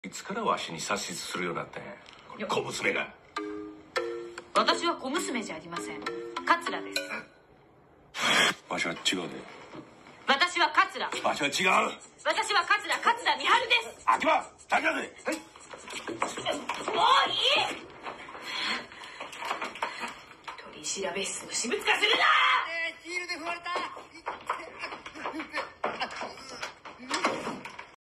いつからわしに指図するようになったんや、この小娘が。 私は小娘じゃありません。桂です。 わしは違うで。 私は桂。 わしは違う。 私は桂美晴です。 秋葉、大丈夫で。はい。 もういい。取調室の私物化するな。 ヒールで踏まれた。